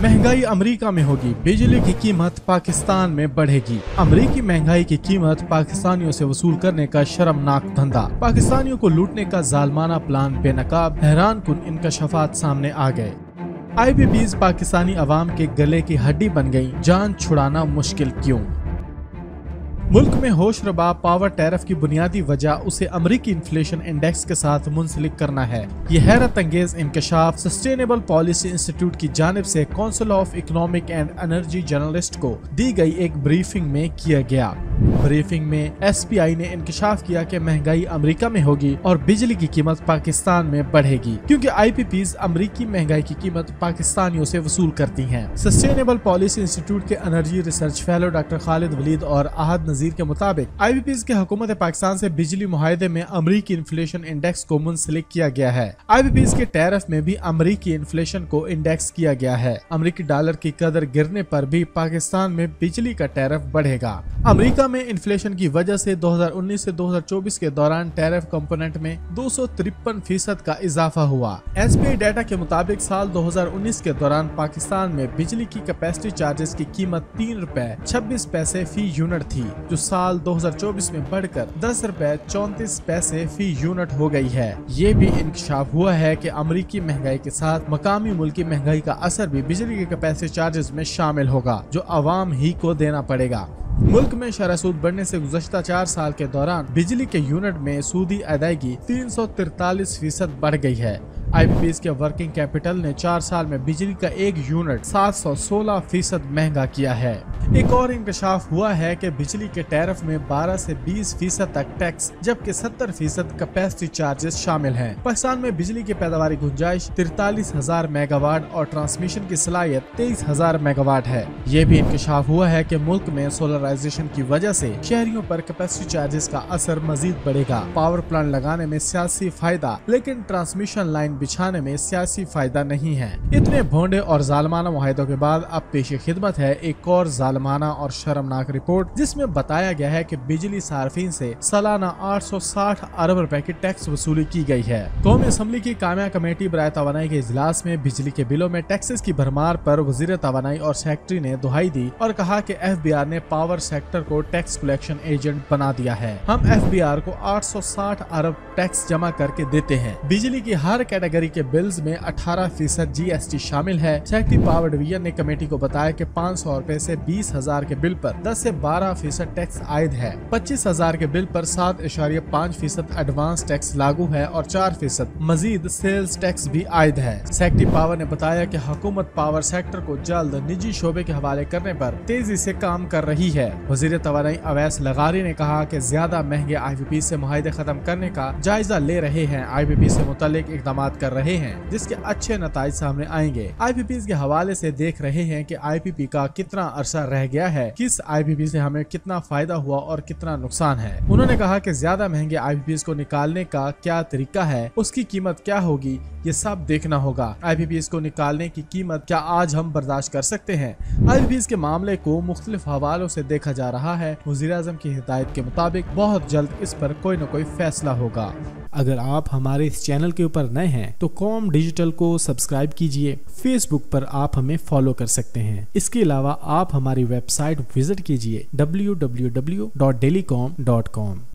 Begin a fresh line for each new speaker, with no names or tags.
महंगाई अमेरिका में होगी, बिजली की कीमत पाकिस्तान में बढ़ेगी। अमेरिकी महंगाई की कीमत पाकिस्तानियों से वसूल करने का शर्मनाक धंधा, पाकिस्तानियों को लूटने का जालमाना प्लान बेनकाब, हैरानकुन इंकशाफात सामने आ गए। IPPs पाकिस्तानी अवाम के गले की हड्डी बन गई, जान छुड़ाना मुश्किल क्यों? मुल्क में होश रबा पावर टैरिफ की बुनियादी वजह उसे अमेरिकी इन्फ्लेशन इंडेक्स के साथ मुंसलिक करना है। ये हैरत अंगेज इंकशाफ सस्टेनेबल पॉलिसी इंस्टीट्यूट की जानिब से council of economic and energy journalist को दी गई एक ब्रीफिंग में किया गया। ब्रीफिंग में SPI ने इंकशाफ किया कि महंगाई अमेरिका में होगी और बिजली की कीमत पाकिस्तान में बढ़ेगी, क्योंकि IPPs अमेरिकी महंगाई की कीमत पाकिस्तानियों से वसूल करती हैं। सस्टेनेबल पॉलिसी इंस्टीट्यूट के energy research fellow doctor Khalid Waleed और आहद नजीर के मुताबिक IPPs के हुकूमत पाकिस्तान से बिजली मुआहदे में अमेरिकी इन्फ्लेशन इंडेक्स को मुंसलिक किया गया है। IPPs के टैरिफ में भी अमेरिकी इन्फ्लेशन को इंडेक्स किया गया है। अमेरिकी डॉलर की कदर गिरने पर भी पाकिस्तान में बिजली का टैरिफ बढ़ेगा। अमेरिका में इन्फ्लेशन की वजह से 2019 से 2024 के दौरान टैरिफ कंपोनेंट में 253% का इजाफा हुआ। SPI डाटा के मुताबिक साल 2019 के दौरान पाकिस्तान में बिजली की कैपेसिटी चार्जेस की कीमत ₹3.26 फी यूनिट थी, जो साल 2024 में बढ़कर ₹10.34 फी यूनिट हो गई है। ये भी इंकशाफ हुआ है कि अमेरिकी महंगाई के साथ मकामी मुल्की महंगाई का असर भी बिजली के कैपेसिटी चार्जेस में शामिल होगा, जो आवाम ही को देना पड़ेगा। मुल्क में शरह सूद बढ़ने से गुज़श्ता 4 साल के दौरान बिजली के यूनिट में सूदी अदायगी 343% बढ़ गई है। IPPs के वर्किंग कैपिटल ने 4 साल में बिजली का एक यूनिट 716% महंगा किया है। एक और इंकशाफ हुआ है कि बिजली के टैरिफ में 12 से 20% तक टैक्स, जबकि 70% कैपेसिटी चार्जेस शामिल हैं। पाकिस्तान में बिजली की पैदावारी गुंजाइश 43,000 मेगावाट और ट्रांसमिशन की सलाहियत 23,000 मेगावाट है। ये भी इंकशाफ हुआ है कि मुल्क में सोलराइजेशन की वजह से शहरियों पर कैपेसिटी चार्जेस का असर मजीद बढ़ेगा। पावर प्लांट लगाने में सियासी फायदा, लेकिन ट्रांसमिशन लाइन बिछाने में सियासी फायदा नहीं है। इतने भोंडे और जालमाना मुआहदों के बाद अब पेश खिदमत है एक और जालमाना और शर्मनाक रिपोर्ट, जिसमें बताया गया है कि बिजली सार्फिन से सालाना 860 अरब रुपए की टैक्स वसूली की गई है। कौमी असम्बली की कामया कमेटी बराए तवानाई के इजलास में बिजली के बिलों में टैक्सेस की भरमार पर वजीर तवानाई और सेक्रेटरी ने दुहाई दी और कहा कि FBR ने पावर सेक्टर को टैक्स कलेक्शन एजेंट बना दिया है। हम FBR को 860 अरब टैक्स जमा करके देते हैं। बिजली की हर कैटेगरी के बिल्स में 18% GST शामिल है। सेक्रेटरी पावर डिवीजन ने कमेटी को बताया कि 500 रुपए से 20,000 के बिल पर 10 से 12% टैक्स आयद है। 25,000 के बिल पर 7.5% एडवांस टैक्स लागू है और 4% मजीद सेल्स टैक्स भी आयद है। सेक्रेटरी पावर ने बताया कि हुकूमत पावर सेक्टर को जल्द निजी शोबे के हवाले करने पर तेजी से काम कर रही है। वजीर तवानाई अवैस लगारी ने कहा कि ज्यादा महंगे IPP से मुआहदे खत्म करने का जायजा ले रहे हैं। IPP से मुतालिक इकदाम कर रहे हैं, जिसके अच्छे नताइज सामने आएंगे। IPPs के हवाले से देख रहे हैं कि IPP का कितना अरसा रह गया है, किस IPP से हमें कितना फायदा हुआ और कितना नुकसान है। उन्होंने कहा कि ज्यादा महंगे IPPs को निकालने का क्या तरीका है, उसकी कीमत क्या होगी, ये सब देखना होगा। IPPs को निकालने की कीमत क्या आज हम बर्दाश्त कर सकते हैं? IPPs के मामले को मुख्तलिफ हवालों से देखा जा रहा है। वज़ीर आज़म की हिदायत के मुताबिक बहुत जल्द इस पर कोई न कोई फैसला होगा। अगर आप हमारे इस चैनल के ऊपर नए हैं तो कॉम डिजिटल को सब्सक्राइब कीजिए। फेसबुक पर आप हमें फॉलो कर सकते हैं। इसके अलावा आप हमारी वेबसाइट विजिट कीजिए www.dailycom.com।